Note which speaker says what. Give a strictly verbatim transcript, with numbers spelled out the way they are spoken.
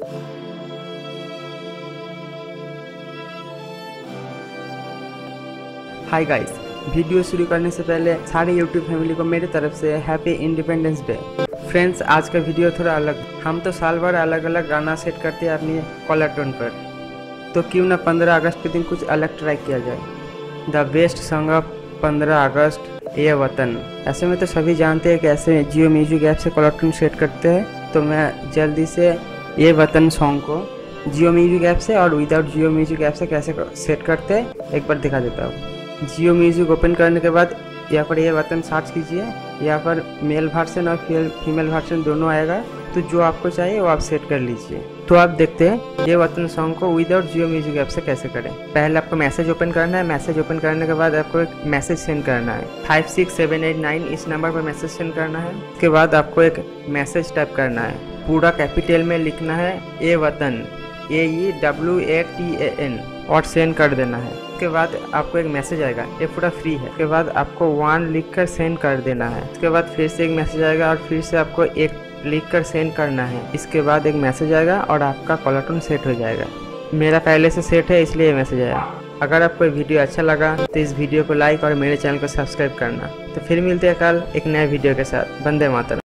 Speaker 1: Hi guys, video शुरू करने से पहले सारे यूट्यूब फैमिली को मेरी तरफ से हैप्पी इंडिपेंडेंस डे। फ्रेंड्स, आज का वीडियो थोड़ा अलग। हम तो साल भर अलग अलग गाना सेट करते हैं अपनी कॉलर टोन पर, तो क्यों ना पंद्रह अगस्त के दिन कुछ अलग ट्राई किया जाए। द बेस्ट सॉन्ग ऑफ पंद्रह अगस्त, ये वतन। ऐसे में तो सभी जानते हैं कि ऐसे जियो म्यूजिक ऐप से कॉलर टोन सेट करते हैं, तो मैं जल्दी से ये वतन सॉन्ग को जियो म्यूजिक ऐप से और विदाउट जियो म्यूजिक ऐप से कैसे सेट करते हैं एक बार दिखा देता हूँ। जियो म्यूजिक ओपन करने के बाद यहाँ पर ये बटन सर्च कीजिए। यहाँ पर मेल वर्जन और फीमेल वर्जन दोनों आएगा, तो जो आपको चाहिए वो आप सेट कर लीजिए। तो आप देखते हैं ये बटन सॉन्ग को विदाउट जियो म्यूजिक ऐप से कैसे करें। पहले आपको मैसेज ओपन करना है। मैसेज ओपन करने के बाद आपको एक मैसेज सेंड करना है। Five six seven eight nine इस नंबर पर मैसेज सेंड करना है। उसके बाद आपको एक मैसेज टाइप करना है, पूरा कैपिटल में लिखना है ए वतन, A E W A T A N, और सेंड कर देना है। उसके बाद आपको एक मैसेज आएगा, ये पूरा फ्री है। उसके बाद आपको वन लिख कर सेंड कर देना है। उसके बाद फिर से एक मैसेज आएगा और फिर से आपको एक लिख कर सेंड करना है। इसके बाद एक मैसेज आएगा और आपका कॉलर टोन सेट हो जाएगा। मेरा पहले से सेट है इसलिए ये मैसेज आया। अगर आपको वीडियो अच्छा लगा तो इस वीडियो को लाइक और मेरे चैनल को सब्सक्राइब करना। तो फिर मिलते हैं कल एक नए वीडियो के साथ। वंदे मातरम।